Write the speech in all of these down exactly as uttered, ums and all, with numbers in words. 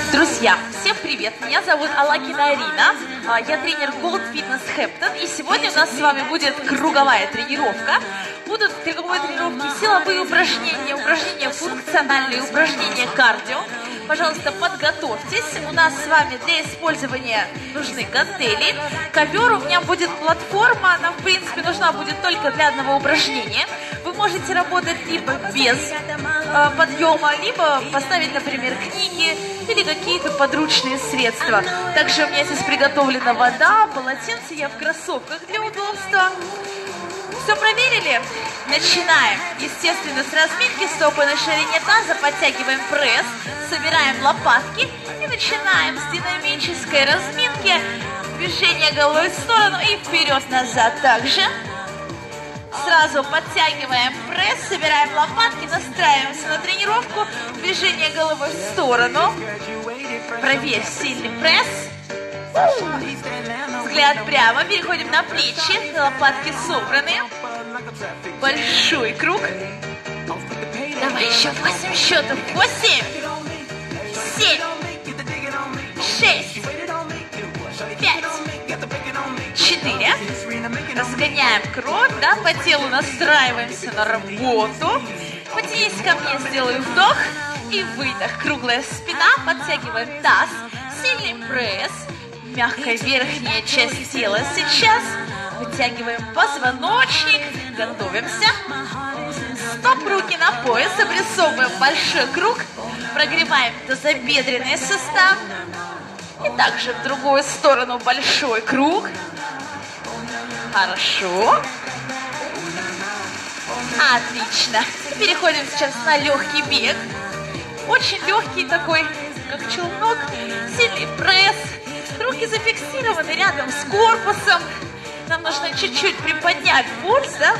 Друзья, всем привет! Меня зовут Алакина Арина, я тренер Gold Fitness Hampton, и сегодня у нас с вами будет круговая тренировка. Будут в круговой тренировке силовые упражнения, упражнения функциональные, упражнения кардио. Пожалуйста, подготовьтесь. У нас с вами для использования нужны гантели. Ковер, у меня будет платформа, она, в принципе, нужна будет только для одного упражнения. Вы можете работать либо без э, подъема, либо поставить, например, книги или какие-то подручные средства. Также у меня здесь приготовлена вода, полотенце, я в кроссовках для удобства. Все проверили? Начинаем. Естественно, с разминки, стопы на ширине таза, подтягиваем пресс, собираем лопатки и начинаем с динамической разминки. Движение головой в сторону и вперед-назад также. Сразу подтягиваем пресс, собираем лопатки, настраиваемся на тренировку. Движение головой в сторону. Проверь сильный пресс. Взгляд прямо, переходим на плечи, лопатки собраны. Большой круг. Давай еще восемь счетов. Восемь, семь, шесть, пять, четыре. Разгоняем кровь, да, по телу настраиваемся на работу. Потянись ко мне, сделаю вдох и выдох. Круглая спина, подтягиваем таз, сильный пресс. Мягкая верхняя часть тела сейчас. Вытягиваем позвоночник. Готовимся. Стоп, руки на пояс. Обрисовываем большой круг. Прогреваем тазобедренный сустав. И также в другую сторону большой круг. Хорошо. Отлично. Переходим сейчас на легкий бег. Очень легкий такой, как челнок. Сильный пресс. Руки зафиксированы рядом с корпусом. Нам нужно чуть-чуть приподнять пульс, да?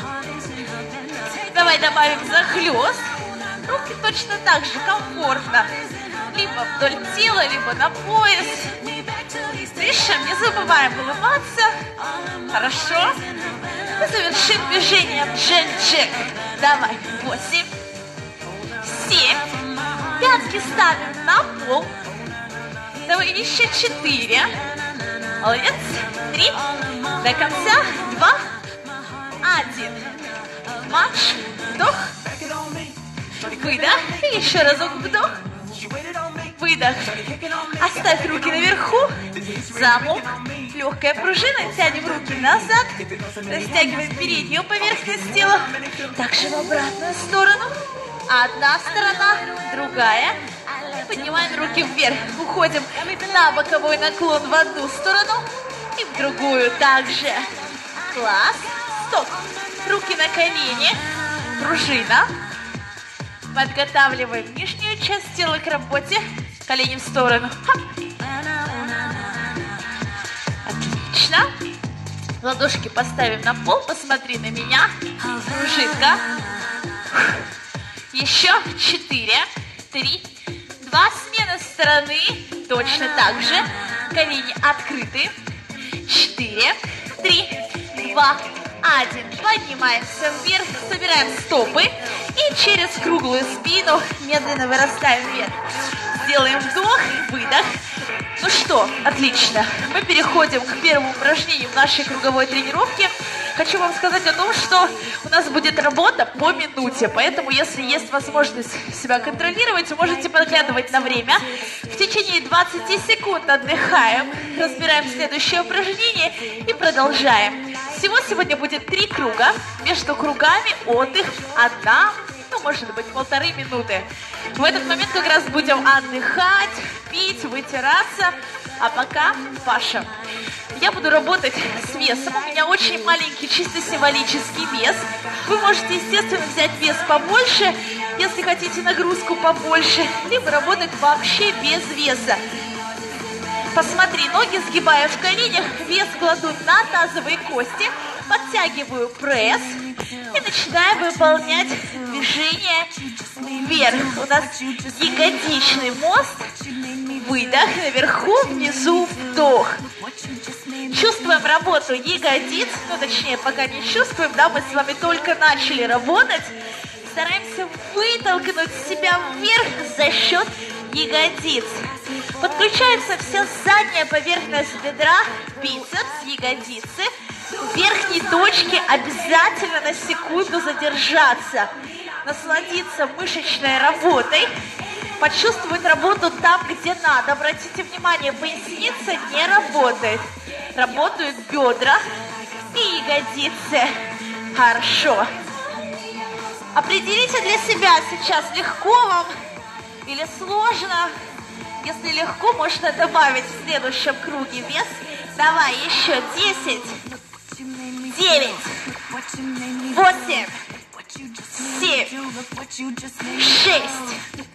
Давай добавим захлест. Руки точно так же комфортно. Либо вдоль тела, либо на пояс. Дышим, не забываем улыбаться. Хорошо. И завершим движение джек-джек. Давай. Восемь. Семь. Пятки ставим на пол. Давай еще четыре. Молодец. Три. До конца. Два. Один. Марш. Вдох. Выдох. И еще разок вдох. Выдох. Оставь руки наверху. Замок. Легкая пружина. Тянем руки назад. Растягиваем переднюю поверхность тела. Также в обратную сторону. Одна сторона, другая. Поднимаем руки вверх. Уходим на боковой наклон в одну сторону и в другую также. Класс. Стоп. Руки на колени. Пружина. Подготавливаем нижнюю часть тела к работе. Колени в сторону. Хоп. Отлично. Ладошки поставим на пол. Посмотри на меня. Пружинка. Еще четыре, три, два. Смена стороны. Точно так же. Колени открыты. Четыре, три, два, один. Поднимаемся вверх. Собираем стопы. И через круглую спину медленно вырастаем вверх. Сделаем вдох, выдох. Ну что, отлично. Мы переходим к первому упражнению в нашей круговой тренировке. Хочу вам сказать о том, что у нас будет работа по минуте, поэтому, если есть возможность себя контролировать, вы можете подглядывать на время. В течение двадцати секунд отдыхаем, разбираем следующее упражнение и продолжаем. Всего сегодня будет три круга. Между кругами отдых одна, ну, может быть, полторы минуты. В этот момент как раз будем отдыхать, пить, вытираться. А пока Паша. Я буду работать с весом. У меня очень маленький, чисто символический вес. Вы можете, естественно, взять вес побольше, если хотите нагрузку побольше, либо работать вообще без веса. Посмотри, ноги сгибаю в коленях, вес кладу на тазовые кости, подтягиваю пресс и начинаю выполнять движение вверх. У нас ягодичный мост. Выдох наверху, внизу вдох. Чувствуем работу ягодиц, ну точнее пока не чувствуем, да, мы с вами только начали работать. Стараемся вытолкнуть себя вверх за счет ягодиц. Подключается вся задняя поверхность бедра, бицепс, ягодицы. В верхней точке обязательно на секунду задержаться, насладиться мышечной работой, почувствовать работу там, где надо. Обратите внимание, поясница не работает. Работают бедра и ягодицы. Хорошо. Определите для себя сейчас, легко вам или сложно. Если легко, можно добавить в следующем круге вес. Давай, еще десять, девять, восемь, семь, шесть,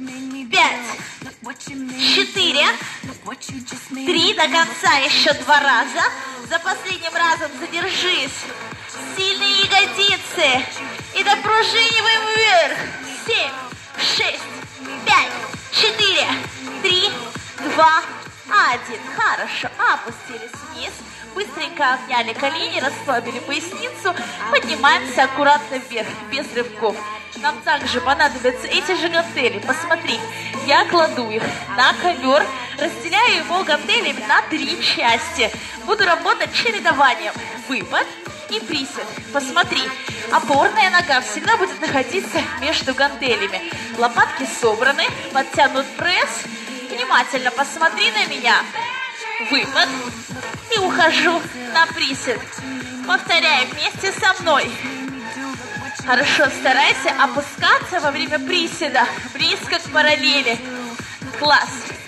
пять, четыре, три, до конца еще два раза. За последним разом задержись. Сильные ягодицы. И допружиниваем вверх. Семь, шесть, пять, четыре, три, два, один. Хорошо. Опустились вниз. Быстренько обняли колени, расслабили поясницу. Поднимаемся аккуратно вверх, без рывков. Нам также понадобятся эти же гантели. Посмотри, я кладу их на ковер, разделяю его гантелями на три части. Буду работать чередованием. Выпад и присед. Посмотри, опорная нога всегда будет находиться между гантелями. Лопатки собраны, подтянут пресс. Внимательно посмотри на меня. Выпад. И ухожу на присед. Повторяй вместе со мной. Хорошо, старайся опускаться во время приседа. Близко к параллели. Класс.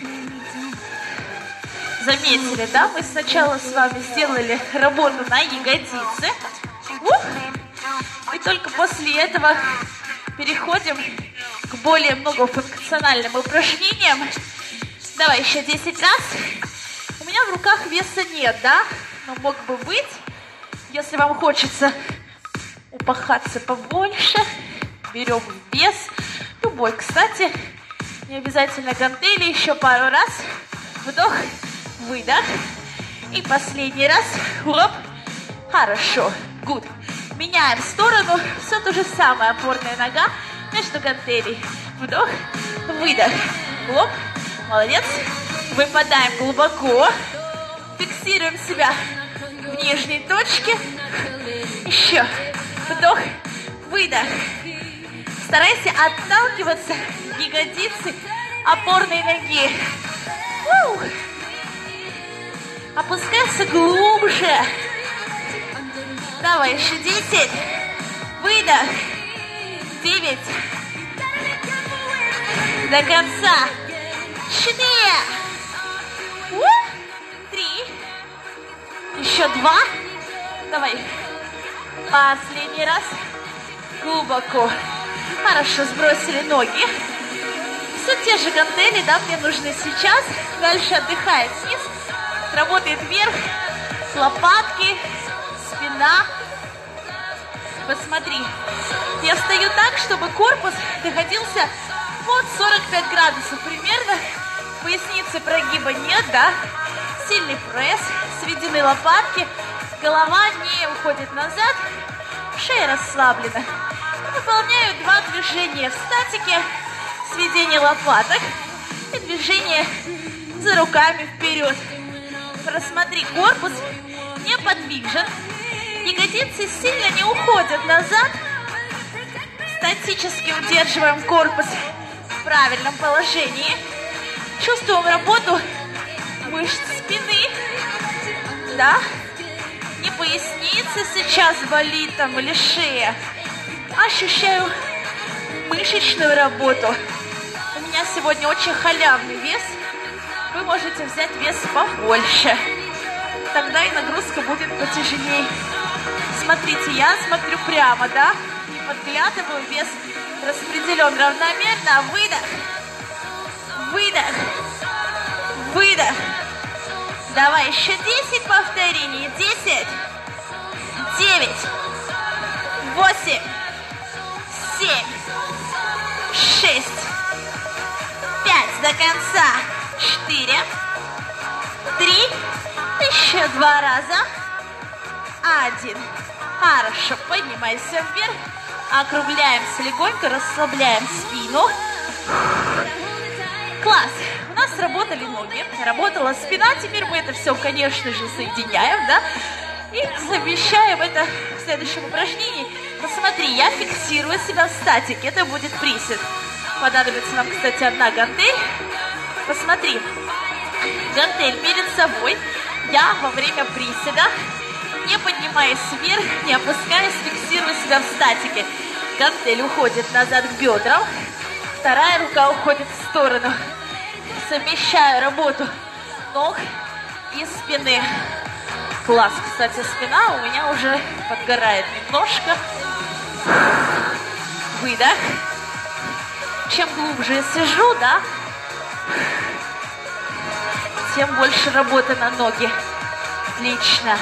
Заметили, да? Мы сначала с вами сделали работу на ягодицы. Ух! И только после этого переходим к более многофункциональным упражнениям. Давай еще десять раз. У меня в руках веса нет, да? Но мог бы быть. Если вам хочется упахаться побольше, берем вес. Любой, кстати. Не обязательно гантели. Еще пару раз. Вдох, выдох. И последний раз. Хлоп. Хорошо. Good. Меняем сторону. Все то же самое. Опорная нога между гантелей. Вдох, выдох. Хлоп. Молодец. Выпадаем глубоко. Фиксируем себя в нижней точке. Еще. Вдох, выдох. Старайся отталкиваться ягодицы опорной ноги. У! Опускайся глубже. Давай, еще десять. Выдох. Девять. До конца. Четыре. У! Три. Еще два. Давай. Последний раз. Глубоко. Хорошо, сбросили ноги. Все те же гантели, да, мне нужны сейчас. Дальше отдыхает вниз. Работает вверх. Лопатки. Спина. Посмотри. Я стою так, чтобы корпус находился под сорок пять градусов примерно. Поясницы прогиба нет, да? Сильный пресс. Сведены лопатки. Голова не уходит назад. Шея расслаблена. Выполняю два движения в статике. Сведение лопаток и движение за руками вперед. Просмотри, корпус неподвижен. Ягодицы сильно не уходят назад. Статически удерживаем корпус в правильном положении. Чувствуем работу мышц спины. Да? Не поясница сейчас болит там или шея. Ощущаю мышечную работу. У меня сегодня очень халявный вес. Вы можете взять вес побольше. Тогда и нагрузка будет потяжелее. Смотрите, я смотрю прямо, да? Не подглядываю, вес распределен равномерно. Выдох. Выдох. Выдох. Давай еще десять повторений. десять. девять. восемь. семь. шесть. пять. До конца. четыре. три. Еще два раза. один. Хорошо. Поднимайся вверх. Округляемся легонько. Расслабляем спину. Класс. У нас работали ноги, работала спина. Теперь мы это все, конечно же, соединяем, да? И совмещаем это в следующем упражнении. Посмотри, я фиксирую себя в статике. Это будет присед. Понадобится нам, кстати, одна гантель. Посмотри. Гантель перед собой. Я во время приседа, не поднимаясь вверх, не опускаясь, фиксирую себя в статике. Гантель уходит назад к бедрам. Вторая рука уходит в сторону. Совмещаю работу ног и спины. Класс, кстати, спина у меня уже подгорает немножко. Выдох. Чем глубже я сижу, да, тем больше работы на ноги. Отлично.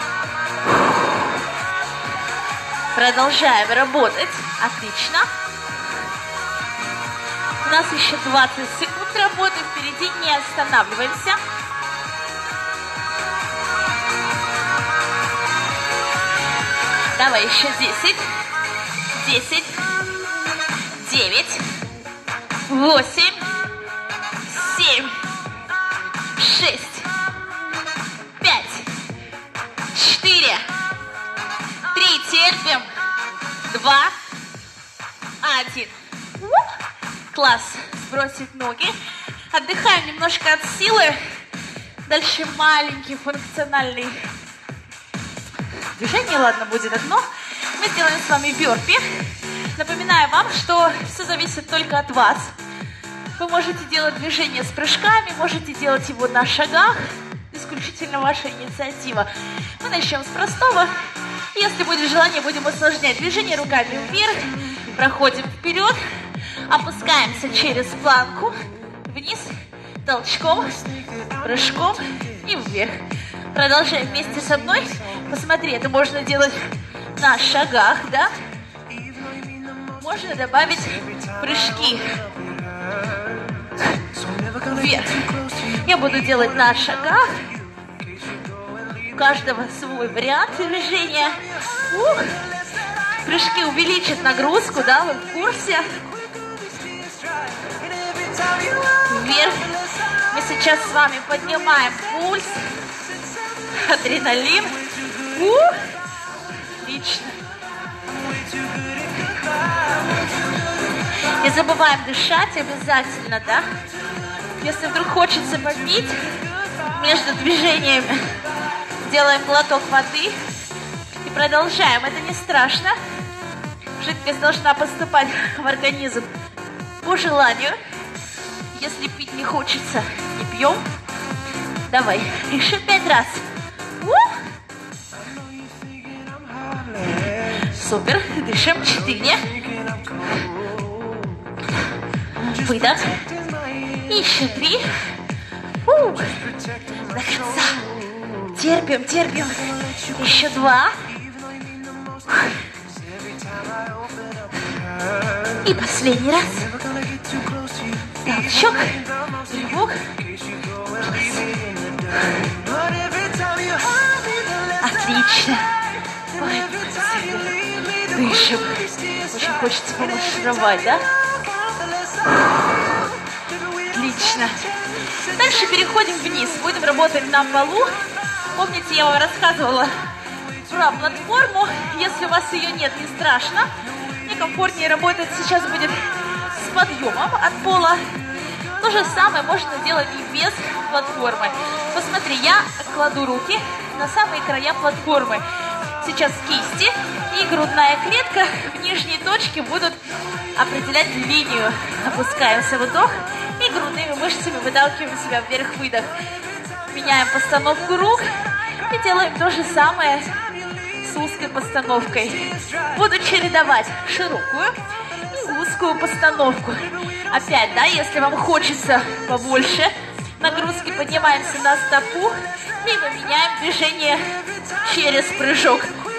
Продолжаем работать. Отлично. У нас еще двадцать секунд работы впереди, не останавливаемся. Давай еще десять, десять, девять, восемь, семь, шесть, пять, четыре, три, терпим, два, один. Класс. Сбросить ноги. Отдыхаем немножко от силы. Дальше маленький функциональный движение. Ладно, будет одно. Мы сделаем с вами бёрпи. Напоминаю вам, что все зависит только от вас. Вы можете делать движение с прыжками, можете делать его на шагах. Исключительно ваша инициатива. Мы начнем с простого. Если будет желание, будем усложнять движение руками вверх. Проходим вперед. Опускаемся через планку, вниз, толчком, прыжком и вверх. Продолжаем вместе со мной. Посмотри, это можно делать на шагах, да? Можно добавить прыжки вверх. Я буду делать на шагах. У каждого свой вариант движения. Ух. Прыжки увеличат нагрузку, да, вы в курсе? Вверх. Мы сейчас с вами поднимаем пульс, адреналин. Ух! Отлично. Не забываем дышать обязательно, да? Если вдруг хочется попить, между движениями делаем глоток воды и продолжаем. Это не страшно. Жидкость должна поступать в организм по желанию. Если пить не хочется, не пьем. Давай, еще пять раз. У! Супер, дышим. Четыре. Выдох. Еще три. У! До конца. Терпим, терпим. Еще два. И последний раз. Толчок, рывок. Отлично. Ой, дышим. Очень хочется помаршировать, да? Отлично. Дальше переходим вниз. Будем работать на полу. Помните, я вам рассказывала про платформу. Если у вас ее нет, не страшно. Мне комфортнее работать сейчас будет с подъемом от пола. То же самое можно делать и без платформы. Посмотри, я кладу руки на самые края платформы. Сейчас кисти и грудная клетка в нижней точке будут определять линию. Опускаемся, вдох, и грудными мышцами выталкиваем себя вверх, выдох. Меняем постановку рук и делаем то же самое с узкой постановкой. Буду чередовать широкую и узкую постановку. Опять, да, если вам хочется побольше нагрузки, поднимаемся на стопу, либо меняем движение через прыжок.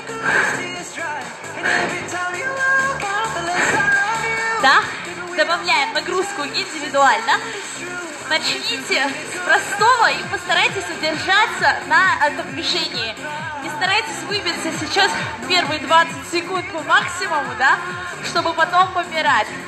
Да, добавляем нагрузку индивидуально. Начните с простого и постарайтесь удержаться на этом движении. Не старайтесь выбиться сейчас первые двадцать секунд по максимуму, да, чтобы потом помирать.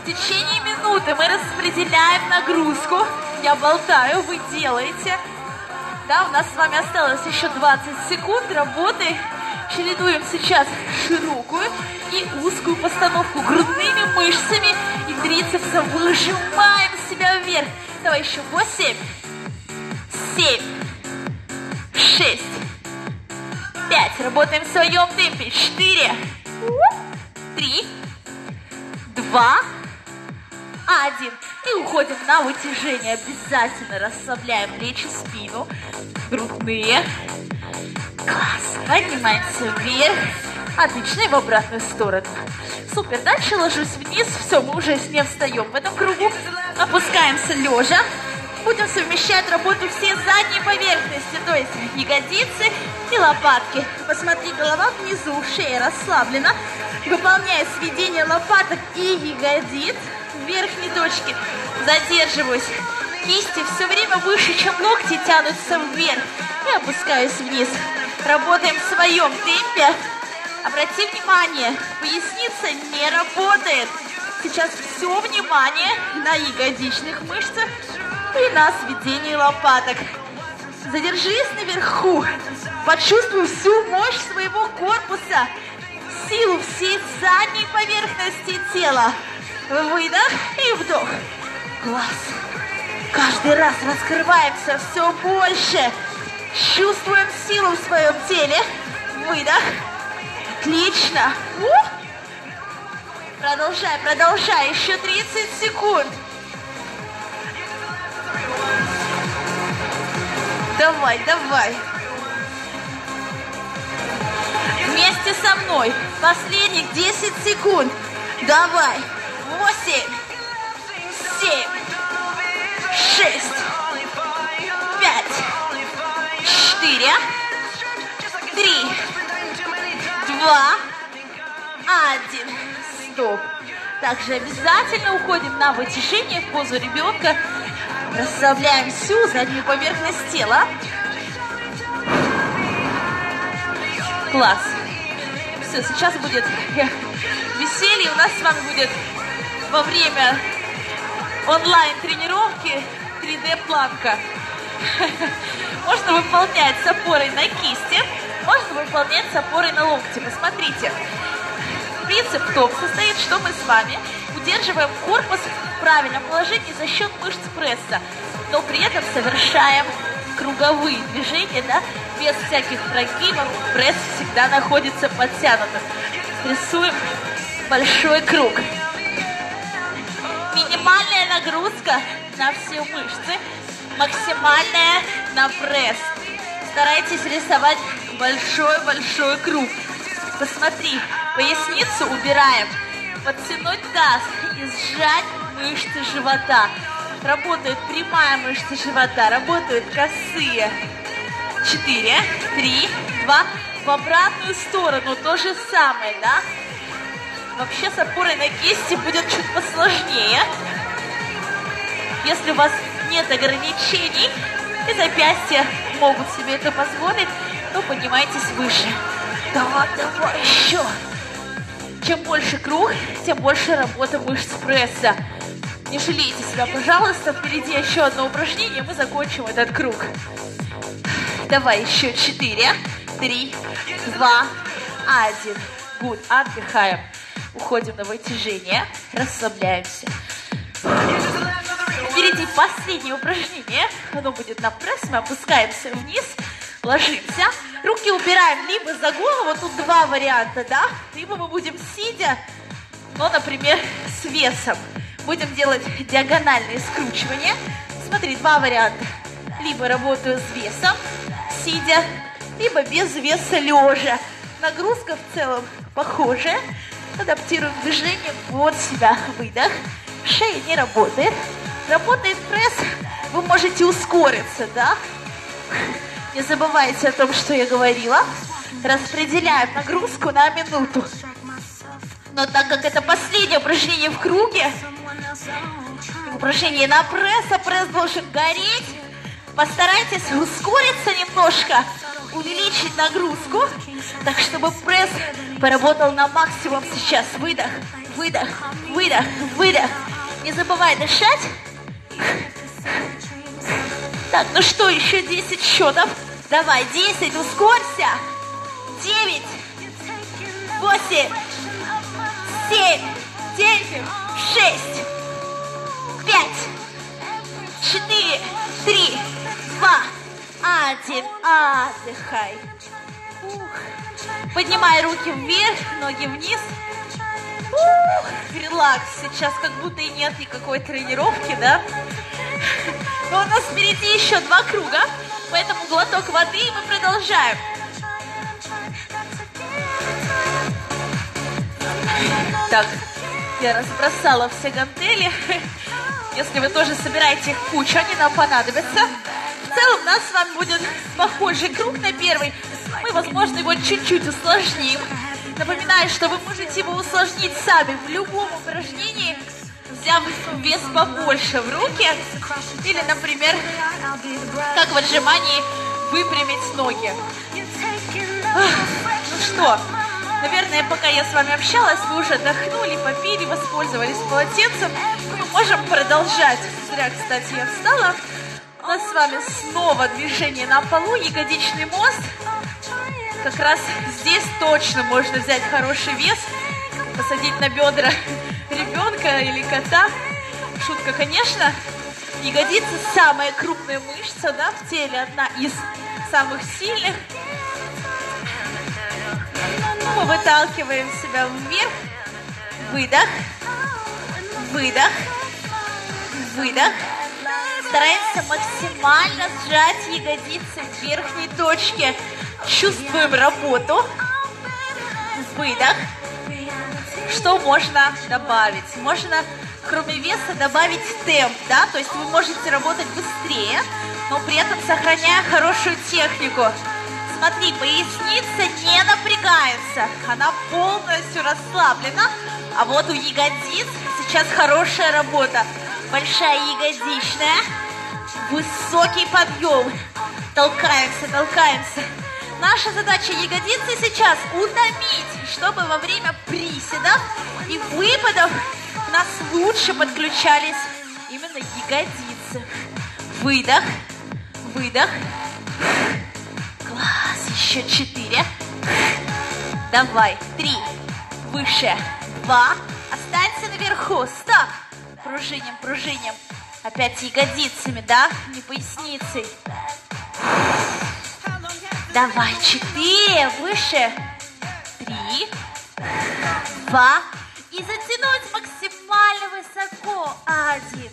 В течение минуты мы распределяем нагрузку. Я болтаю, вы делаете. Да, у нас с вами осталось еще двадцать секунд работы. Чередуем сейчас широкую и узкую постановку грудными мышцами и трицепсом. Выжимаем себя вверх. Давай еще восемь, семь, шесть, пять. Работаем в своем темпе. четыре, три, два, один. И уходим на вытяжение. Обязательно расслабляем плечи, спину, грудные. Класс. Поднимаемся вверх. Отлично. И в обратную сторону. Супер. Дальше ложусь вниз. Все, мы уже не встаем в этом кругу. Опускаемся лежа. Будем совмещать работу всей задней поверхности, то есть ягодицы и лопатки. Посмотри, голова внизу, шея расслаблена. Выполняю сведение лопаток и ягодиц в верхней точке. Задерживаюсь. Кисти все время выше, чем локти, тянутся вверх. И опускаюсь вниз. Работаем в своем темпе. Обрати внимание, поясница не работает. Сейчас все внимание на ягодичных мышцах и на сведении лопаток. Задержись наверху. Почувствуй всю мощь своего корпуса, силу всей задней поверхности тела. Выдох и вдох. Класс. Каждый раз раскрываемся все больше. Чувствуем силу в своем теле. Выдох. Отлично. Ух. Продолжай, продолжай. Еще тридцать секунд. Давай, давай. Вместе со мной. Последних десять секунд. Давай. Восемь. Семь. Шесть. Пять. Четыре. Три. Два. Один. Стоп. Также обязательно уходим на вытяжение в позу ребенка. Расслабляем всю заднюю поверхность тела. Класс. Все, сейчас будет веселье. У нас с вами будет во время онлайн-тренировки три дэ планка. Можно выполнять с опорой на кисти, можно выполнять с опорой на локти. Посмотрите. Принцип в том состоит, что мы с вами удерживаем корпус в правильном положении за счет мышц пресса, но при этом совершаем круговые движения, да, без всяких прогибов. Пресс всегда находится подтянутым. Рисуем большой круг. Минимальная нагрузка на все мышцы, максимальная на пресс. Старайтесь рисовать большой-большой круг. Посмотри, поясницу убираем, подтянуть таз и сжать мышцы живота. Работает прямая мышца живота, работают косые. Четыре, три, два. В обратную сторону то же самое, да? Вообще с опорой на кисти будет чуть посложнее. Если у вас нет ограничений и запястья могут себе это позволить, то поднимайтесь выше. Давай, давай, еще. Чем больше круг, тем больше работы мышц пресса. Не жалейте себя, пожалуйста. Впереди еще одно упражнение, мы закончим этот круг. Давай еще четыре, три, два, один. Good. Отдыхаем. Уходим на вытяжение. Расслабляемся. Впереди последнее упражнение. Оно будет на пресс. Мы опускаемся вниз. Ложимся. Руки убираем либо за голову. Тут два варианта, да? Либо мы будем сидя, но, например, с весом. Будем делать диагональные скручивания. Смотри, два варианта. Либо работаю с весом, сидя, либо без веса лежа. Нагрузка в целом похожая. Адаптируем движение под себя. Выдох. Шея не работает. Работает пресс. Вы можете ускориться, да? Не забывайте о том, что я говорила. Распределяем нагрузку на минуту. Но так как это последнее упражнение в круге, упражнение на пресс, а пресс должен гореть, постарайтесь ускориться немножко. увеличить нагрузку, так чтобы пресс поработал на максимум сейчас. Выдох, выдох, выдох, выдох. Не забывай дышать. Так, ну что, еще десять счетов. Давай, десять, ускорься. девять, восемь, семь, терпим, шесть, пять, четыре, три, два, один. Отдыхай. Ух. Поднимай руки вверх, ноги вниз. Ух, релакс. Сейчас как будто и нет никакой тренировки, да? Но у нас впереди еще два круга, поэтому глоток воды, и мы продолжаем. Так, я разбросала все гантели. Если вы тоже собираете их в кучу, они нам понадобятся. В целом у нас с вами будет похожий круг на первый. Мы, возможно, его чуть-чуть усложним. Напоминаю, что вы можете его усложнить сами в любом упражнении, взяв вес побольше в руки. Или, например, как в отжимании, выпрямить ноги. Ну что, наверное, пока я с вами общалась, вы уже отдохнули, попили, воспользовались полотенцем. Мы можем продолжать. Зря, кстати, я встала. У нас с вами снова движение на полу, ягодичный мост. Как раз здесь точно можно взять хороший вес, посадить на бедра ребенка или кота. Шутка, конечно. Ягодица самая крупная мышца, да, в теле, одна из самых сильных. Мы выталкиваем себя вверх. Выдох. Выдох. Выдох. Стараемся максимально сжать ягодицы в верхней точке. Чувствуем работу. Выдох. Что можно добавить? Можно, кроме веса, добавить темп, да? То есть вы можете работать быстрее, но при этом сохраняя хорошую технику. Смотри, поясница не напрягается, она полностью расслаблена, а вот у ягодиц сейчас хорошая работа. Большая ягодичная, высокий подъем. Толкаемся, толкаемся. Наша задача ягодицы сейчас утомить, чтобы во время приседов и выпадов у нас лучше подключались именно ягодицы. Выдох, выдох. Класс, еще четыре. Давай, три, выше, два. Останься наверху, стоп. Пружиним, пружиним. Опять ягодицами, да, не поясницей. Давай, четыре, выше, три, два, и затянуть максимально высоко, один.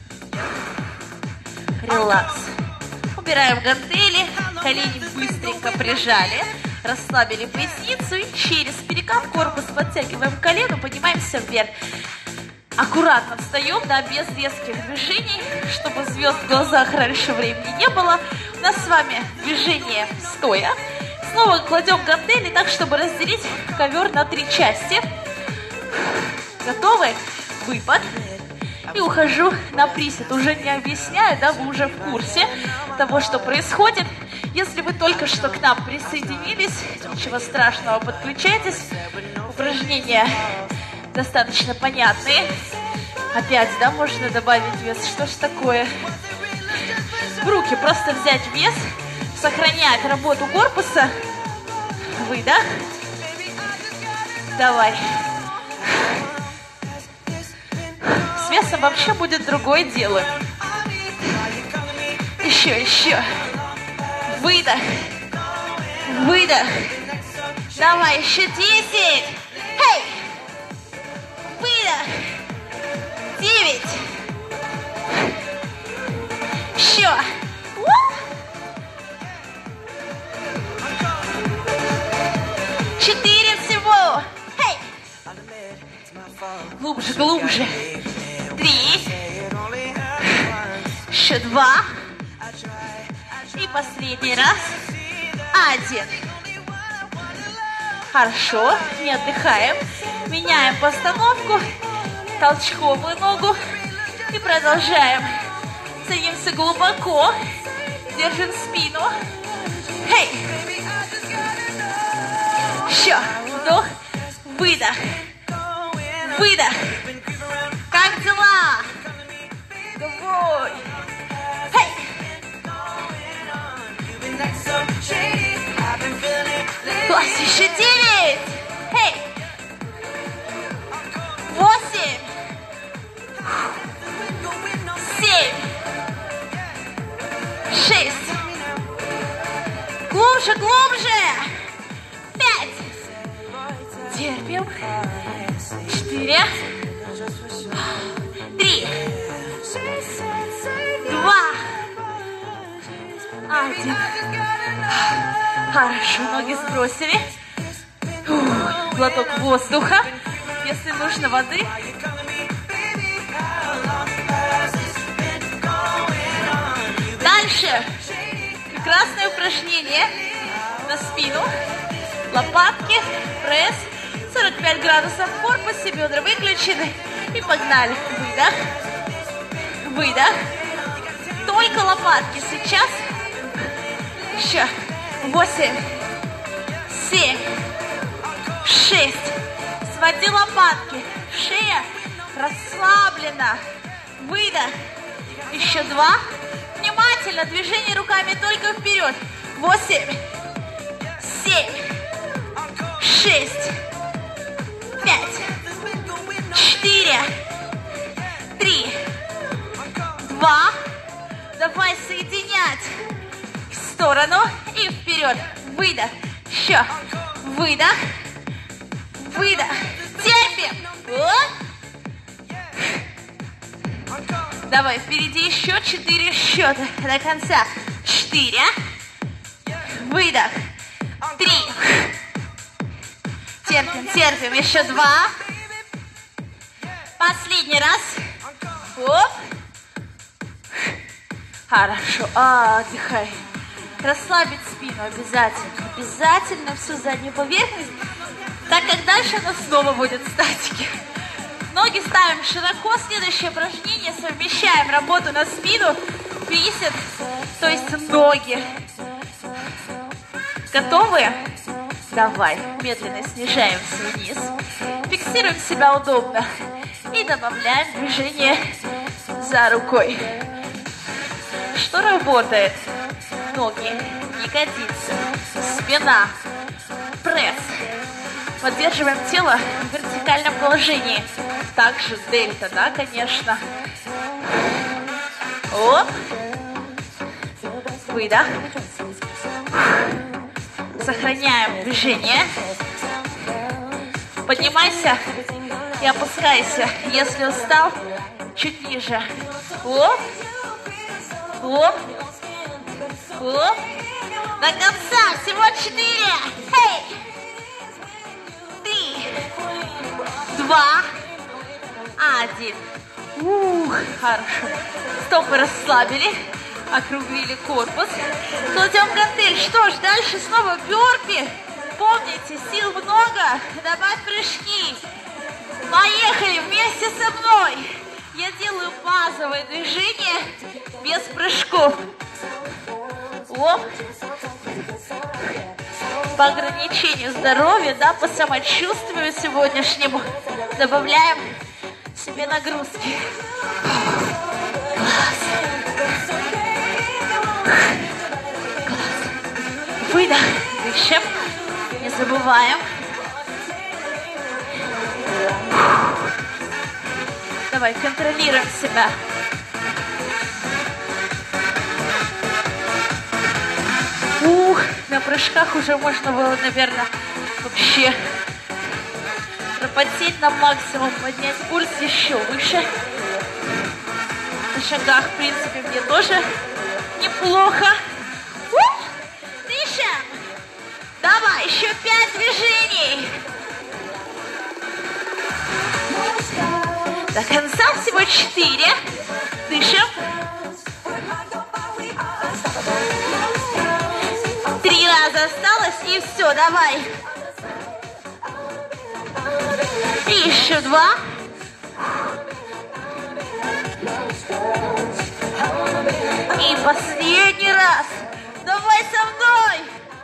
Релакс. Убираем гантели, колени быстренько прижали, расслабили поясницу и через перекат корпус подтягиваем к колену, поднимаемся вверх. Аккуратно встаем, да, без резких движений, чтобы звезд в глазах раньше времени не было. У нас с вами движение стоя. Снова кладем гантели так, чтобы разделить ковер на три части. Готовы? Выпад. И ухожу на присед. Уже не объясняю, да, вы уже в курсе того, что происходит. Если вы только что к нам присоединились, ничего страшного, подключайтесь. Упражнения достаточно понятные. Опять, да, можно добавить вес. Что ж такое? В руки просто взять вес, сохранять работу корпуса. Выдох. Давай. С весом вообще будет другое дело. Еще, еще. Выдох. Выдох. Давай, еще десять. Хей! Выдох. Девять. Еще. Четыре всего. Хей. Глубже, глубже. Три. Еще два. И последний раз. Один. Хорошо. Не отдыхаем. Меняем постановку. Толчковую ногу. И продолжаем. Садимся глубоко. Держим спину. Эй! Еще. Вдох. Выдох. Выдох. Как дела? Давай. Эй! Класс, еще девять. Эй! Восемь. Семь. Шесть. Глубже, глубже. Пять. Терпим. Четыре. Три. Два. Один. Хорошо, ноги сбросили. Фух, глоток воздуха. Если нужно воды. Дальше. Прекрасное упражнение на спину. Лопатки, пресс. сорок пять градусов в корпусе, бедра выключены. И погнали. Выдох. Выдох. Только лопатки сейчас. Еще. Восемь. Семь. Шесть. Своди лопатки. Шея расслаблена. Выдох. Еще два. Внимательно. Движение руками только вперед. Восемь. Семь. Шесть. Пять. Четыре. Три. Два. Давай соединять. В сторону и вперед. Выдох. Еще. Выдох. Выдох. Терпим. Вот. Давай, впереди еще четыре счета до конца. Четыре. Выдох. Три. Терпим, терпим. Еще два. Последний раз. Оп. Хорошо. А, отдыхай. Расслабить спину обязательно. Обязательно всю заднюю поверхность, так как дальше она снова будет в статике. Ноги ставим широко. Следующее упражнение. Совмещаем работу на спину, бицепс, то есть ноги. Готовы? Давай. Медленно снижаемся вниз. Фиксируем себя удобно. И добавляем движение за рукой. Что работает? Ноги, ягодицы, спина, пресс. Поддерживаем тело в вертикальном положении. Также дельта, да, конечно. Оп. Выдох. Сохраняем движение. Поднимайся и опускайся. Если устал, чуть ниже. Оп. Оп. Оп. До конца. Всего четыре. Эй. Три. Два. Один. Ух, хорошо. Стопы расслабили. Округлили корпус. Кладем гантель. Что ж, дальше снова бёрпи. Помните, сил много. Добавь прыжки. Поехали вместе со мной. Я делаю базовое движение без прыжков. Оп. По ограничению здоровья, да, по самочувствию сегодняшнему добавляем себе нагрузки. Класс. Класс. Выдох. Дышим. Не забываем. Давай, контролируем себя. Ух, на прыжках уже можно было, наверное, вообще пропотеть на максимум, поднять пульс еще выше. На шагах, в принципе, мне тоже неплохо. Ух, дышим. Давай, еще пять движений. До конца всего четыре. Дышим. Три раза осталось, и все, давай. И еще два. И последний раз. Давай со мной.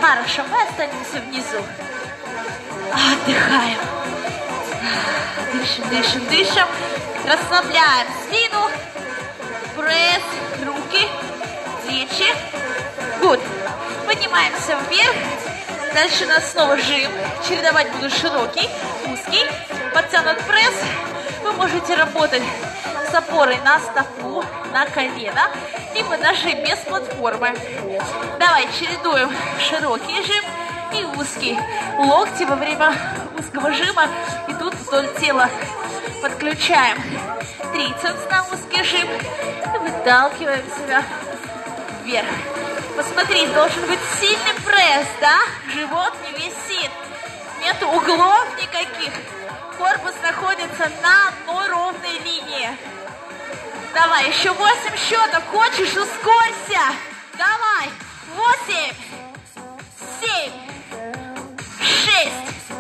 Хорошо, мы останемся внизу. Отдыхаем. Дышим, дышим, дышим. Расслабляем спину. Пресс, руки, плечи. Good. Поднимаемся вверх. Дальше у нас снова жим. Чередовать буду широкий, узкий. Подтянут пресс. Вы можете работать с опорой на стопу, на колено, либо даже без платформы. Давай чередуем широкий жим и узкий. Локти во время узкого жима идут вдоль тела. Подключаем трицепс на узкий жим и выталкиваем себя вверх. Посмотри, должен быть сильный пресс, да? Живот не висит. Нет углов никаких. Корпус находится на одной ровной линии. Давай, еще восемь счетов. Хочешь, ускорься. Давай. Восемь. Семь. Шесть.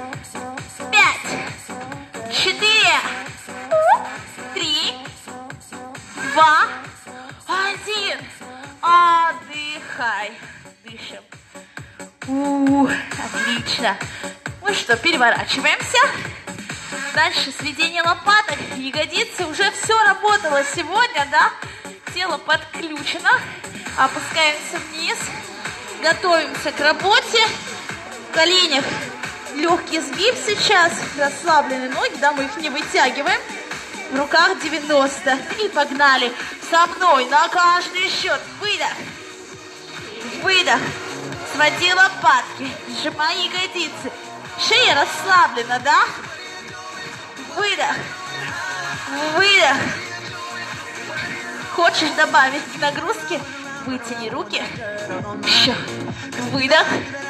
Пять. Четыре. Три. Два. Один. Отдыхай. Дышим. У, отлично. Ну что, переворачиваемся. Дальше сведение лопаток, ягодицы, уже все работало сегодня, да? Тело подключено. Опускаемся вниз. Готовимся к работе. В коленях легкий сгиб сейчас. Расслаблены ноги, да, мы их не вытягиваем. В руках девяносто. И погнали. Со мной на каждый счет. Выдох. Выдох. Своди лопатки. Сжимай ягодицы. Шея расслаблена, да? Выдох. Выдох. Хочешь добавить нагрузки? Вытяни руки. Еще. Выдох.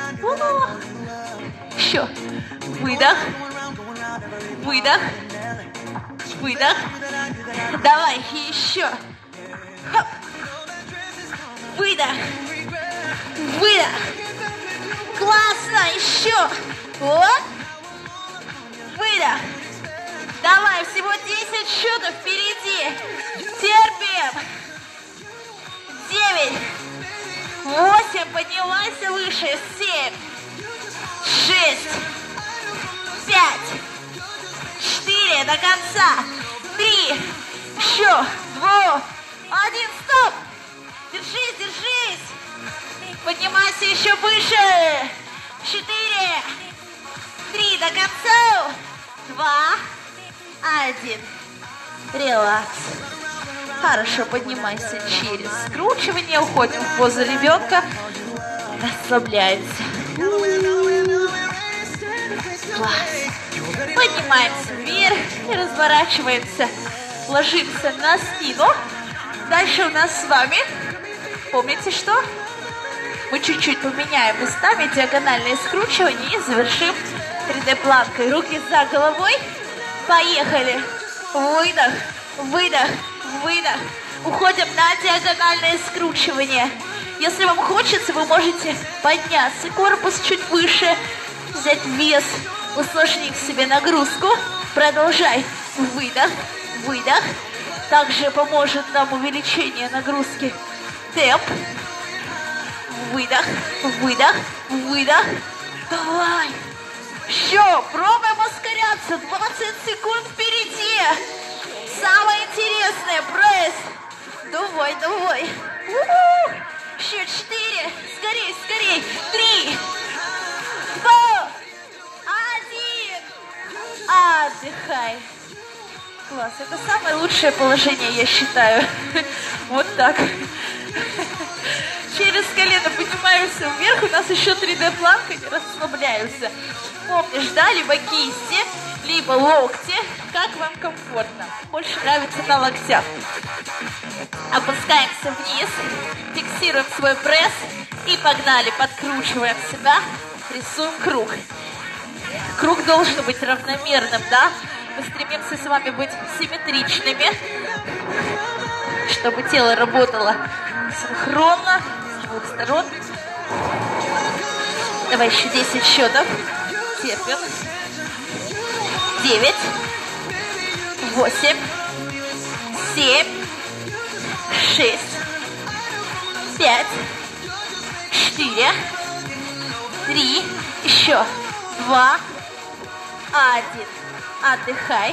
Еще. Выдох. Выдох. Выдох. Давай, еще. Хоп. Выдох. Выдох. Классно, еще. Вот. Выдох. Давай, всего десять счетов впереди. Терпим. Девять. Восемь. Поднимайся выше. Семь. Шесть. Пять. Четыре. До конца. Три. Еще. Два. Один. Стоп. Держись, держись. Поднимайся еще выше. Четыре. Три. До конца. Два. Один. Релакс. Хорошо, поднимайся через скручивание. Уходим в позу ребенка. Расслабляемся. Класс. Поднимаемся вверх и разворачиваемся. Ложимся на спину. Дальше у нас с вами, помните что? Мы чуть-чуть поменяем местами диагональное скручивание и завершим три дэ планкой. Руки за головой. Поехали. Выдох, выдох, выдох. Уходим на диагональное скручивание. Если вам хочется, вы можете подняться, корпус чуть выше, взять вес, усложнить себе нагрузку. Продолжай. Выдох, выдох. Также поможет нам увеличение нагрузки. Темп. Выдох, выдох, выдох. Давай. Еще, пробуем ускоряться. двадцать секунд впереди. Самое интересное, пресс. Давай, давай. У-у-у. Еще четыре. Скорей, скорей. Три. Два. Один. Отдыхай. Класс. Это самое лучшее положение, я считаю. Вот так. Через колено поднимаемся вверх. У нас еще три дэ планка. Не расслабляемся. Помнишь, да, либо кисти, либо локти, как вам комфортно. Больше нравится на локтях. Опускаемся вниз, фиксируем свой пресс и погнали. Подкручиваем себя, рисуем круг. Круг должен быть равномерным, да? Мы стремимся с вами быть симметричными, чтобы тело работало синхронно с двух сторон. Давай еще десять счетов. Терпим. Девять. Восемь. Семь. Шесть. Пять. Четыре. три, еще два, один. Отдыхай.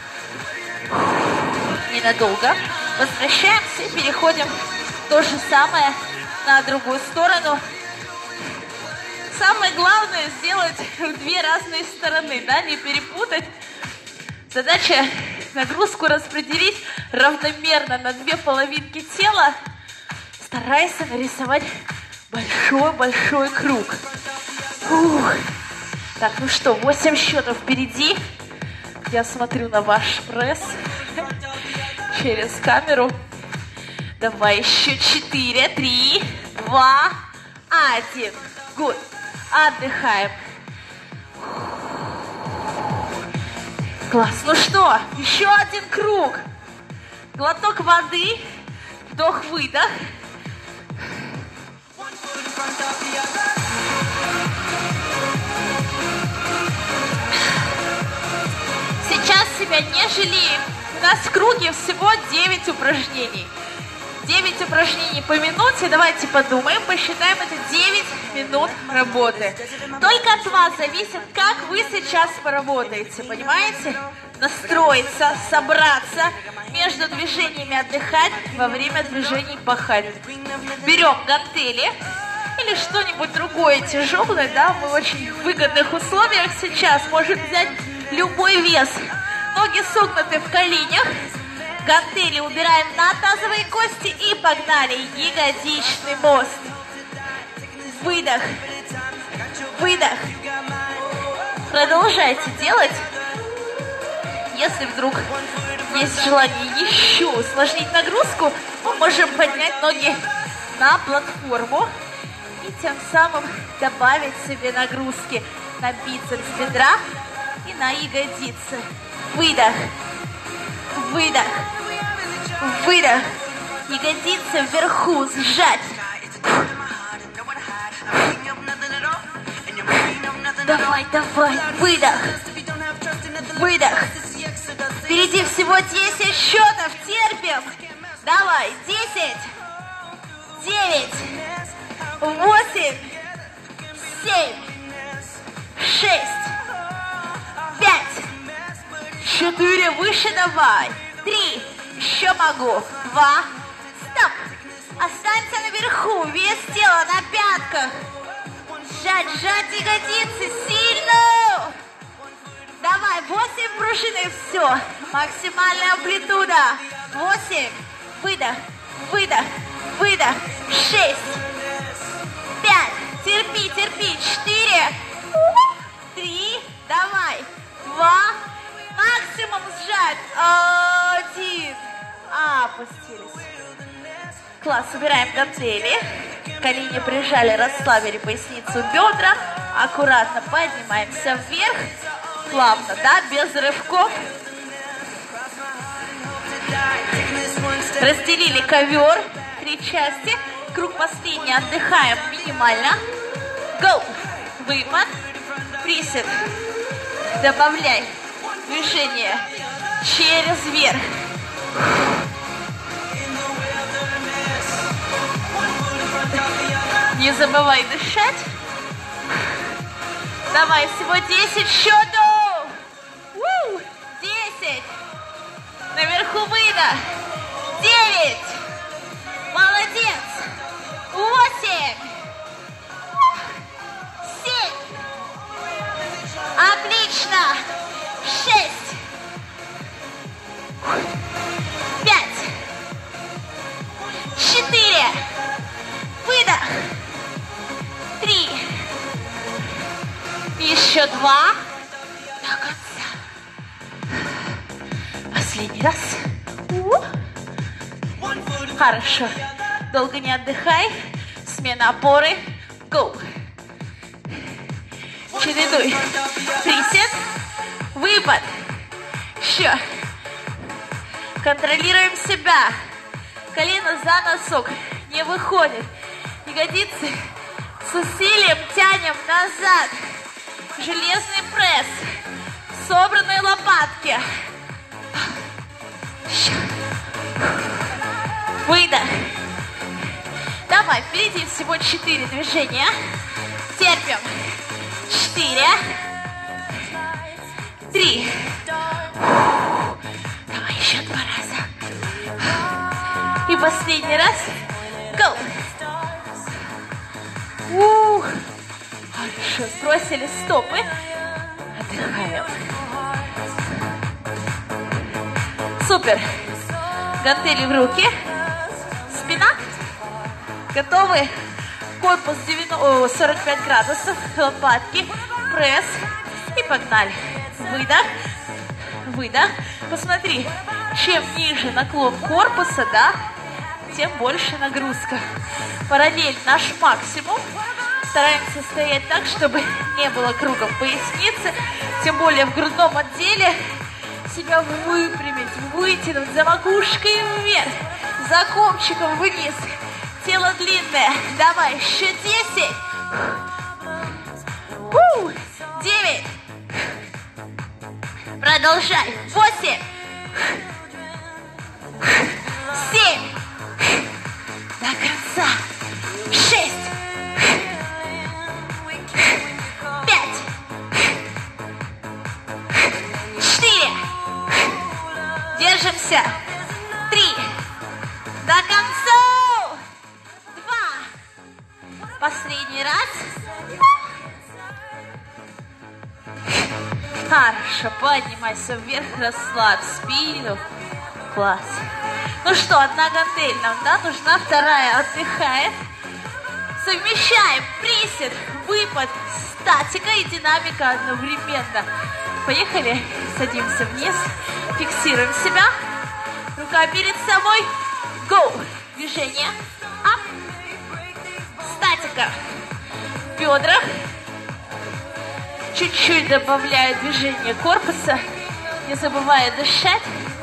Ненадолго. Возвращаемся и переходим то же самое на другую сторону. Самое главное сделать в две разные стороны, да, не перепутать. Задача нагрузку распределить равномерно на две половинки тела. Старайся нарисовать большой-большой круг. Ух. Так, ну что, восемь счетов впереди. Я смотрю на ваш пресс через камеру. Давай еще четыре, три, два, один. Good. Отдыхаем. Класс. Ну что, еще один круг. Глоток воды. Вдох-выдох. Сейчас себя не жалеем. У нас в круге всего девять упражнений. девять упражнений по минуте. Давайте подумаем, посчитаем, это девять минут работы. Только от вас зависит, как вы сейчас поработаете, понимаете? Настроиться, собраться, между движениями отдыхать, во время движений пахать. Берем гантели или что-нибудь другое тяжелое, да, мы в очень выгодных условиях сейчас можем взять любой вес. Ноги согнуты в коленях. Гантели убираем на тазовые кости и погнали. Ягодичный мост. Выдох. Выдох. Продолжайте делать. Если вдруг есть желание еще усложнить нагрузку, мы можем поднять ноги на платформу и тем самым добавить себе нагрузки на бицепс бедра и на ягодицы. Выдох. Выдох. Выдох. Ягодицы вверху сжать. Давай, давай. Выдох. Выдох. Впереди всего десять счетов. Терпим. Давай. десять. девять. восемь. семь. шесть. пять. четыре. Выше давай. три. Еще могу. два. Стоп. Останься наверху. Вес тела на пятках. Сжать, сжать ягодицы. Сильно. Давай. восемь пружин и все. Максимальная амплитуда. восемь. Выдох. Выдох. Выдох. шесть. пять. Терпи, терпи. четыре. три. Давай. два. Максимум сжать. Один. Опустились. Класс. Убираем гантели. Колени прижали, расслабили поясницу, бедра. Аккуратно поднимаемся вверх. Плавно, да, без рывков. Разделили ковер. Три части. Круг последний. Отдыхаем минимально. Go. Выпад. Присед. Добавляй движение через верх. Не забывай дышать. Давай, всего десять счетов. десять. Наверху выдох. девять. Молодец. восемь. семь. Отлично. шесть. пять. четыре. Выдох. три. Еще два. До конца. Последний раз. Хорошо. Долго не отдыхай. Смена опоры. Go. Чередуй. Присед. Выпад. Еще. Контролируем себя. Колено за носок. Не выходит. Ягодицы с усилием тянем назад. Железный пресс. Собранные лопатки. Выдох. Давай, впереди всего четыре движения. Терпим. Четыре. Три. Давай еще два раза. И последний раз. Go. Ух. Хорошо. Сбросили стопы. Отдыхаем. Супер. Гантели в руки. Спина. Готовы? Корпус сорок пять градусов. Лопатки. Пресс. И погнали. Выдох. Выдох. Посмотри. Чем ниже наклон корпуса, да, тем больше нагрузка. Параллель наш максимум. Стараемся стоять так, чтобы не было круга в пояснице. Тем более в грудном отделе. Себя выпрямить, вытянуть за макушкой вверх, за копчиком вниз. Тело длинное. Давай, еще десять. У, девять. Продолжай. Восемь. Семь. До конца. Шесть. Пять. Четыре. Держимся. Три. До конца. Два. Последний раз. Хорошо. Поднимайся вверх. Расслабь спину. Класс. Ну что, одна гантель нам, да, нужна, вторая отдыхает. Совмещаем присед, выпад, статика и динамика одновременно. Поехали. Садимся вниз. Фиксируем себя. Рука перед собой. Go. Движение. Up. Статика. Бедра. Чуть-чуть добавляю движение корпуса. Не забывая дышать.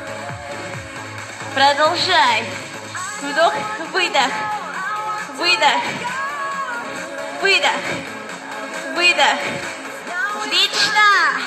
Продолжай. Вдох, выдох. Выдох. Выдох. Выдох. Отлично.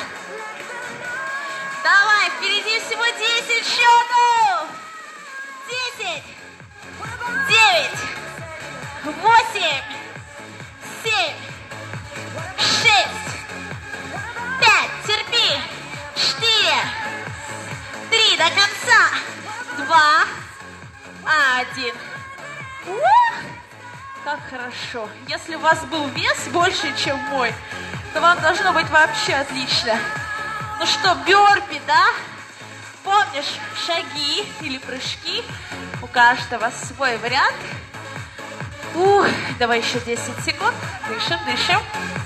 Давай, впереди всего десять счетов. десять. девять. восемь. семь. шесть. пять. Терпи. четыре. три. До конца. Два. Один. Ух! Как хорошо. Если у вас был вес больше, чем мой, то вам должно быть вообще отлично. Ну что, бёрпи, да? Помнишь, шаги или прыжки? У каждого свой вариант. Ух, давай еще десять секунд. Дышим, дышим.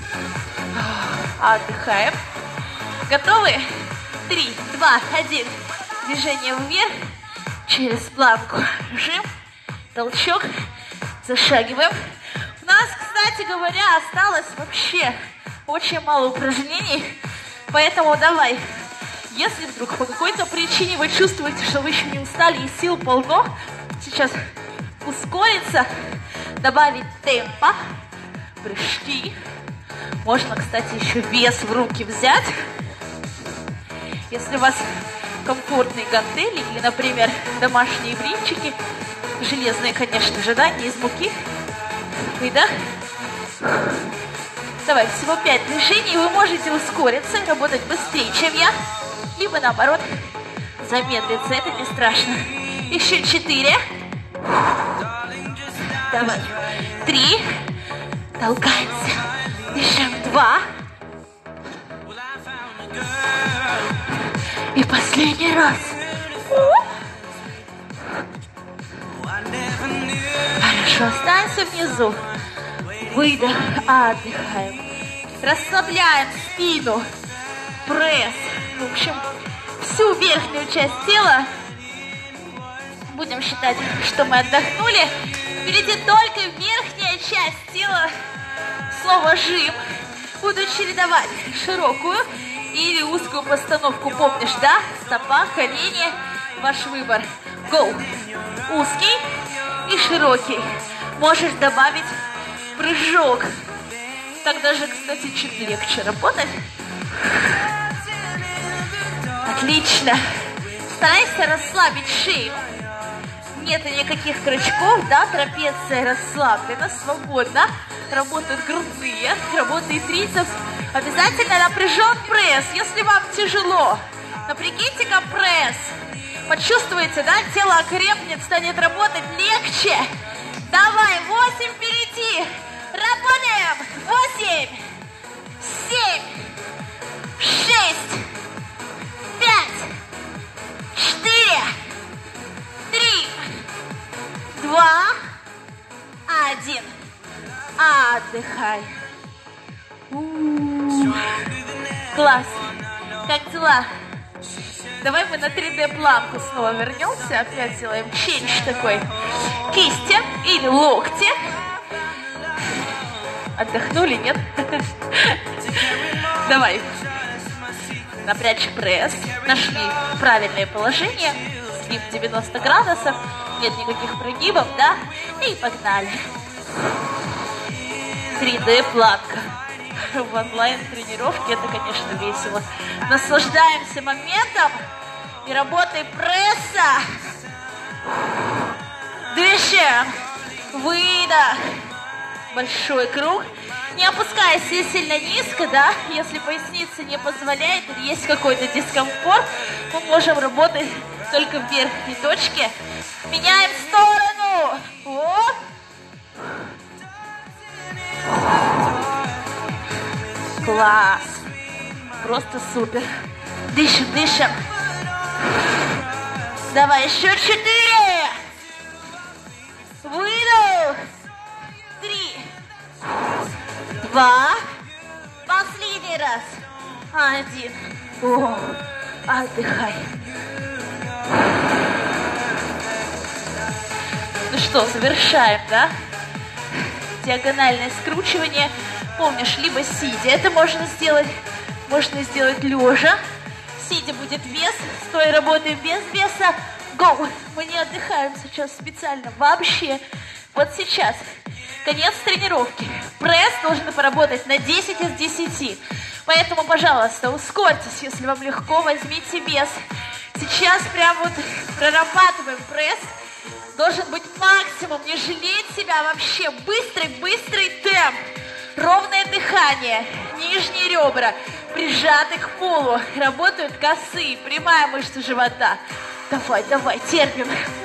Отдыхаем. Готовы? Три, два, один. Движение вверх. Через планку. Жим. Толчок. Зашагиваем. У нас, кстати говоря, осталось вообще очень мало упражнений. Поэтому давай. Если вдруг по какой-то причине вы чувствуете, что вы еще не устали и сил полно, сейчас ускориться, добавить темпа, прыжки. Можно, кстати, еще вес в руки взять. Если у вас комфортные гантели или, например, домашние блинчики, железные, конечно же, да, не из муки. Выдох. Давай, всего пять движений, вы можете ускориться, работать быстрее, чем я, либо наоборот замедлиться, это не страшно. Еще четыре. Давай. Три. Толкаемся. Дышим. Два. И последний раз. Хорошо, останемся внизу. Выдох, отдыхаем. Расслабляем спину, пресс. В общем, всю верхнюю часть тела. Будем считать, что мы отдохнули. Впереди только верхняя часть тела. Слово «жим». Буду чередовать широкую или узкую постановку. Помнишь, да? Стопа, колени. Ваш выбор. Go. Узкий и широкий. Можешь добавить прыжок. Так даже, кстати, чуть легче работать. Отлично. Старайся расслабить шею. Нет никаких крючков, да, трапеция расслаблена, свободно. работают грудные, работает трицепс. Обязательно напряжен пресс, если вам тяжело. Напрягите-ка пресс. Почувствуете, да? Тело окрепнет, станет работать легче. Давай, восемь впереди. Работаем. Восемь, семь, шесть, пять, четыре, три, два, один. Отдыхай. У-у-у. Класс. Как дела? Давай мы на три дэ планку снова вернемся. Опять сделаем ченч такой. Кисти или локти. Отдохнули, нет? Давай. Напрячь пресс. Нашли правильное положение. Сгиб девяносто градусов. Нет никаких прогибов, да? И погнали. три дэ планка. В онлайн-тренировке это, конечно, весело. Наслаждаемся моментом и работой пресса. Дышим. Выдох. Большой круг. Не опускайся сильно низко, да? Если поясница не позволяет или есть какой-то дискомфорт, мы можем работать только в верхней точке. Меняем сторону. Вот. Класс. Просто супер. Дышим, дышим. Давай, еще четыре. Выдох. Три. Два. Последний раз. Один. О, отдыхай. Ну что, завершаем, да? Диагональное скручивание. Помнишь, либо сидя это можно сделать, можно сделать лежа. Сидя будет вес, стоя работаем без веса. Go! Мы не отдыхаем сейчас специально вообще. Вот сейчас. Конец тренировки. Пресс должен поработать на десять из десяти. Поэтому, пожалуйста, ускорьтесь, если вам легко, возьмите вес. Сейчас прям вот прорабатываем пресс. Должен быть максимум, не жалеть себя вообще. Быстрый-быстрый темп. Ровное дыхание, нижние ребра прижаты к полу, работают косые, прямая мышца живота. Давай, давай, терпим.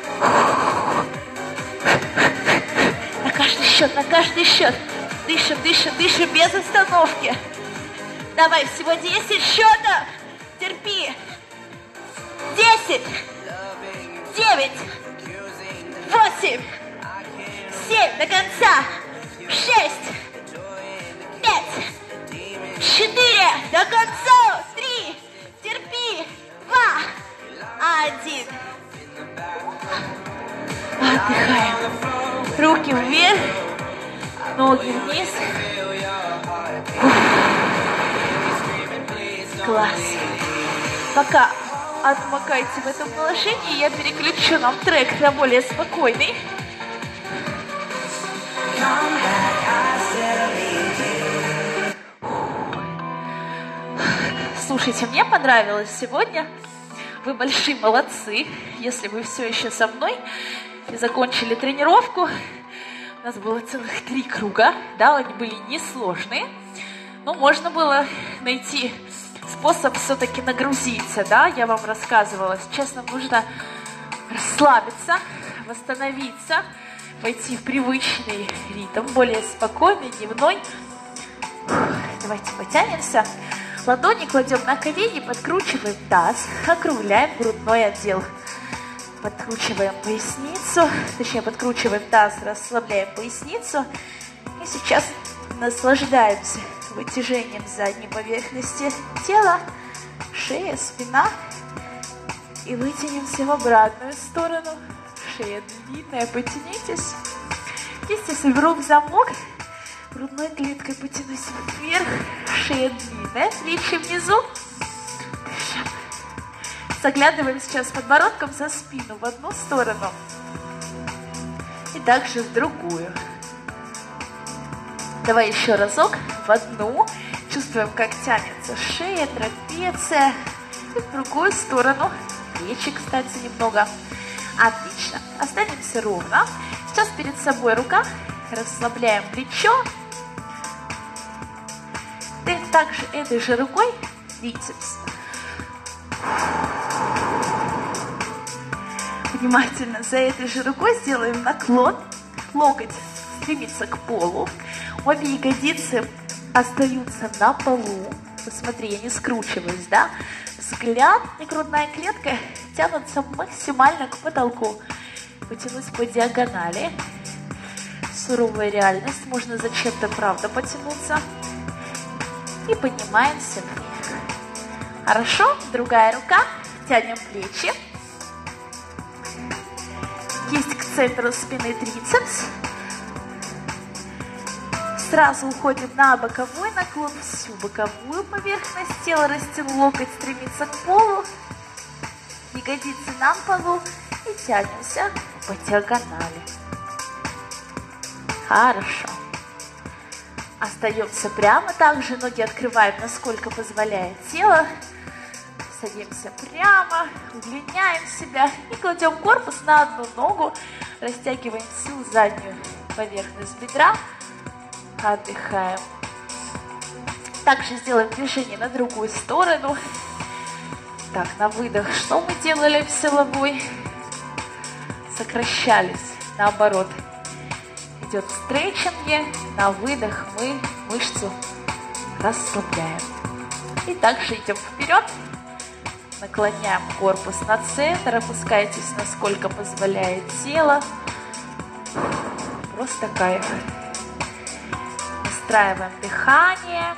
На каждый счет, на каждый счет. Дышим, дышим, дышим без остановки. Давай, всего десять счетов. Терпи. десять, девять, восемь, семь, до конца, шесть, пять, четыре, до конца, три, терпи, два, один. Отдыхаем. Руки вверх, ноги вниз. Класс. Пока отмокайте в этом положении, я переключу нам трек на более спокойный. Слушайте, мне понравилось сегодня. Вы большие молодцы, если вы все еще со мной и закончили тренировку. У нас было целых три круга, да, они были несложные, но можно было найти способ все-таки нагрузиться, да, я вам рассказывала. Сейчас нам нужно расслабиться, восстановиться, войти в привычный ритм, более спокойный, дневной. Давайте потянемся. Ладони кладем на колени, подкручиваем таз, округляем грудной отдел. Подкручиваем поясницу, точнее подкручиваем таз, расслабляем поясницу. И сейчас наслаждаемся вытяжением задней поверхности тела, шея, спина. И вытянемся в обратную сторону. Шея длинная, потянитесь. Кисти соберу в замок. Грудной клеткой потянусь вверх, шея длинная, плечи внизу. Дышим. Заглядываем сейчас подбородком за спину в одну сторону и также в другую. Давай еще разок в одну. Чувствуем, как тянется шея, трапеция. И в другую сторону. Плечи, кстати, немного. Отлично. Останемся ровно. Сейчас перед собой рука. Расслабляем плечо. также этой же рукой трицепс. Внимательно за этой же рукой сделаем наклон. Локоть стремится к полу. Обе ягодицы остаются на полу. Посмотри, я не скручиваюсь, да? Взгляд и грудная клетка тянутся максимально к потолку. Потянуть по диагонали. Суровая реальность. Можно зачем-то правда потянуться. И поднимаемся вверх. Хорошо? Другая рука. Тянем плечи. Кисть к центру спины, трицепс. Сразу уходим на боковой наклон, всю боковую поверхность тела. Растянул локоть, стремится к полу. Ягодицы на полу. И тянемся по диагонали. Хорошо. Остаемся прямо. Также ноги открываем, насколько позволяет тело. Садимся прямо, удлиняем себя и кладем корпус на одну ногу. Растягиваем всю заднюю поверхность бедра. Отдыхаем. Также сделаем движение на другую сторону. Так, на выдох что мы делали в силовой? Сокращались. Наоборот. Идет в стретчинге. На выдох мы мышцу расслабляем. И также идем вперед. Наклоняем корпус на центр. Опускайтесь, насколько позволяет тело. Просто кайф. Настраиваем дыхание.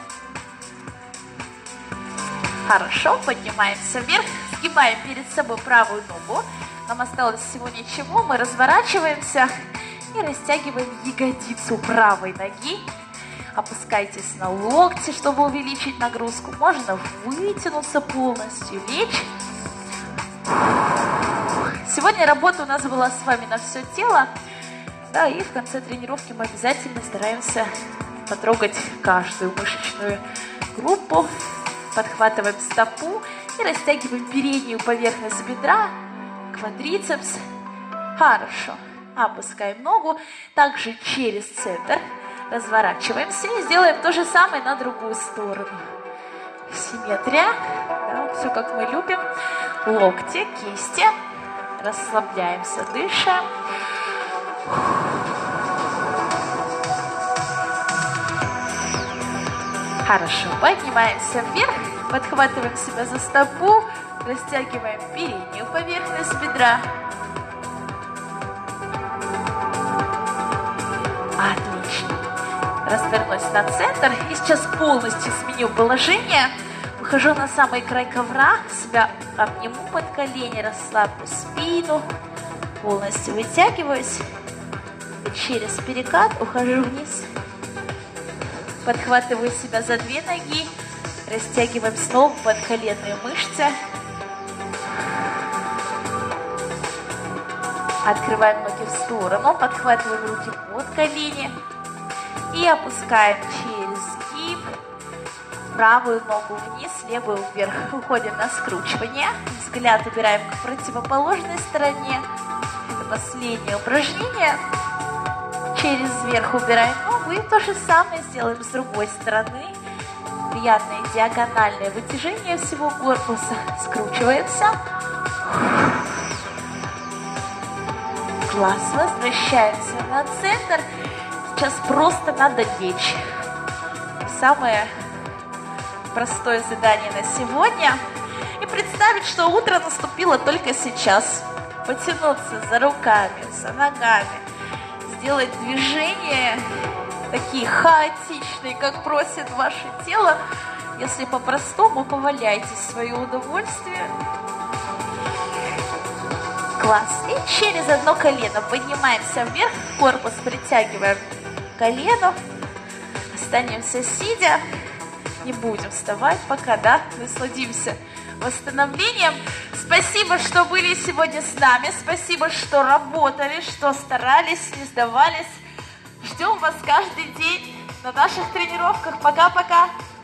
Хорошо. Поднимаемся вверх. Сгибаем перед собой правую ногу. Нам осталось всего ничего. Мы разворачиваемся и растягиваем ягодицу правой ноги. Опускайтесь на локти, чтобы увеличить нагрузку. Можно вытянуться полностью, лечь. Сегодня работа у нас была с вами на все тело. Да, и в конце тренировки мы обязательно стараемся потрогать каждую мышечную группу. Подхватываем стопу и растягиваем переднюю поверхность бедра, квадрицепс. Хорошо. Опускаем ногу. Также через центр. Разворачиваемся и сделаем то же самое на другую сторону. Симметрия. Да, все как мы любим. Локти, кисти. Расслабляемся, дышим. Хорошо. Поднимаемся вверх. Подхватываем себя за стопу. Растягиваем переднюю поверхность бедра. Отлично. Развернусь на центр. И сейчас полностью сменю положение. Выхожу на самый край ковра. Себя обниму под колени. Расслаблю спину. Полностью вытягиваюсь. И через перекат ухожу вниз. Подхватываю себя за две ноги. Растягиваем снова подколенные мышцы. Открываем ноги в сторону. Подхватываем руки под колени. И опускаем через сгиб правую ногу вниз, левую вверх. Уходим на скручивание. Взгляд убираем к противоположной стороне. Это последнее упражнение. Через вверх убираем ногу. И то же самое сделаем с другой стороны. Приятное диагональное вытяжение всего корпуса. Скручиваемся. Класс. Возвращаемся на центр. Сейчас просто надо лечь. Самое простое задание на сегодня. И представить, что утро наступило только сейчас. Потянуться за руками, за ногами. Сделать движения такие хаотичные, как просит ваше тело. Если по-простому, поваляйте в свое удовольствие. Класс. И через одно колено поднимаемся вверх. Корпус притягиваем к колену. Останемся сидя. Не будем вставать пока, да? Насладимся восстановлением. Спасибо, что были сегодня с нами. Спасибо, что работали, что старались, не сдавались. Ждем вас каждый день на наших тренировках. Пока-пока.